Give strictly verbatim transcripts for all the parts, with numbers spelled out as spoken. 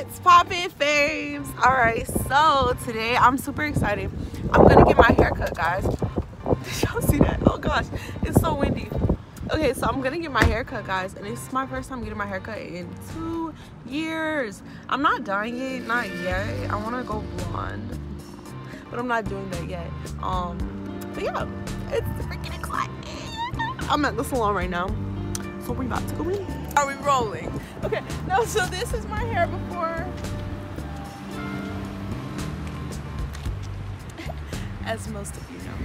What's poppin', faves? All right, so today I'm super excited. I'm gonna get my hair cut, guys. Did y'all see that? Oh gosh, it's so windy. Okay, so I'm gonna get my hair cut, guys, and it's my first time getting my hair cut in two years. I'm not dyeing it, not yet. I wanna go blonde, but I'm not doing that yet. Um, but yeah, it's freaking exciting. I'm at the salon right now, so we're about to go in. Are we rolling? Okay, no, so this is my hair before. As most of you know.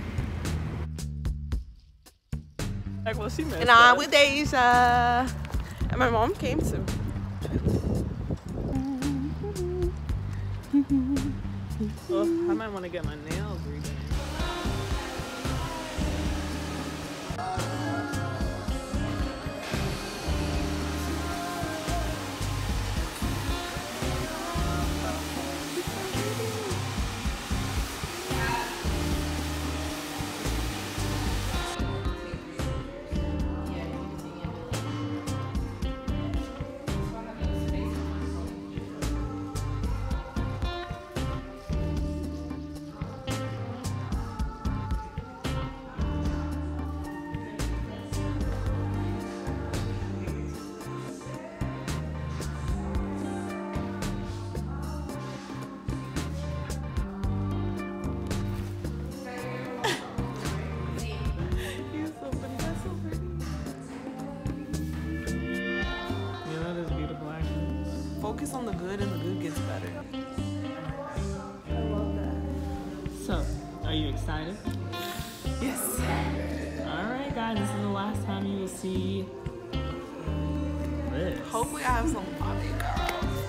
Like, well, she messed And I'm up. with Asia. And my mom came too. Well, I might want to get my nails redone. Focus on the good and the good gets better. I love that. So, are you excited? Yes. Alright guys, this is the last time you will see this. Hopefully I have some poppy girls.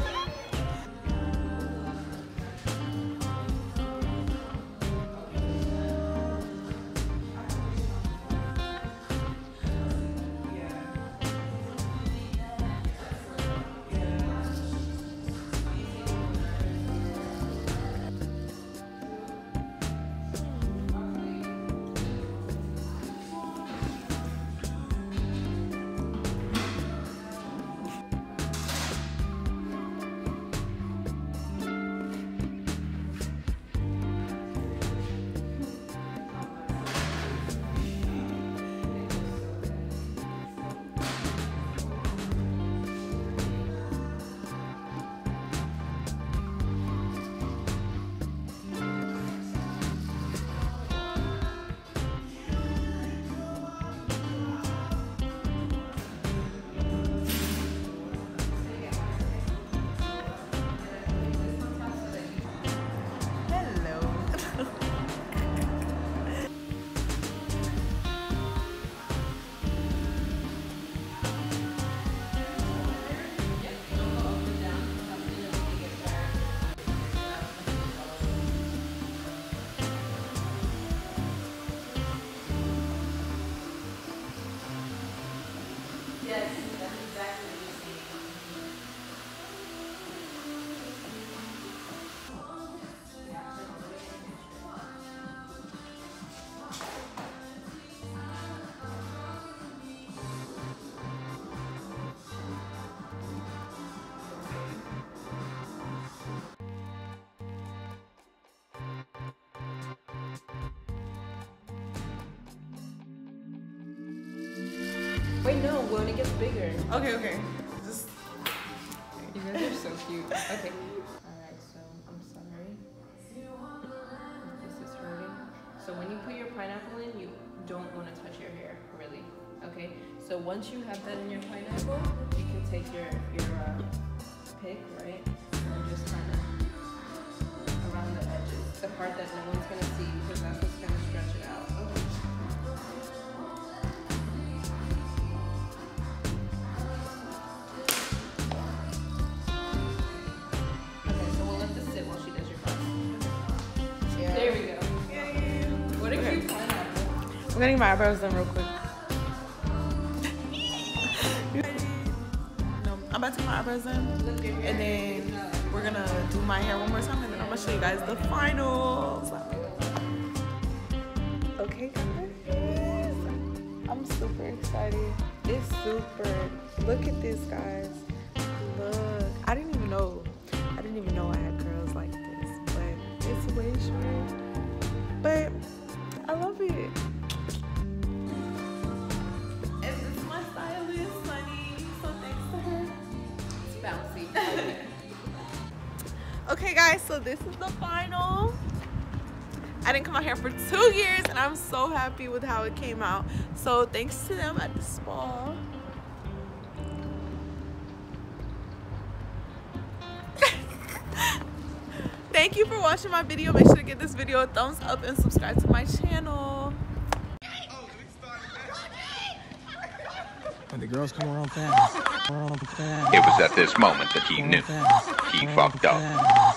Yes, that's exactly what you're saying. Wait, no, when it gets bigger. Okay, okay. Just. You guys are so cute. Okay. Alright, so I'm sorry. This is hurting. So when you put your pineapple in, you don't want to touch your hair, really. Okay? So once you have that in your pineapple, you can take your, your uh, pick, right? And just kind of around the edges. The part that no one's going to see, because that's what's going to stretch it out. Okay. There we go. Yay. What a Okay. cute pineapple. I'm gonna get my eyebrows done real quick. No, I'm about to get my eyebrows done. And then we're gonna do my hair one more time and then I'm gonna show you guys the finals. Okay guys. I'm super excited. It's super. Look at this, guys. Look. I didn't even know. I didn't even know I had curls like this, but it's way short. But I love it. And this is my stylist, Sunny. So thanks to her. It's bouncy. Okay. Okay, guys. So this is the final. I didn't come out here for two years, and I'm so happy with how it came out. So thanks to them at the spa. Thank you for watching my video. Make sure to give this video a thumbs up and subscribe to my channel. When the girls come around fast. It was at this moment that he knew he fucked up.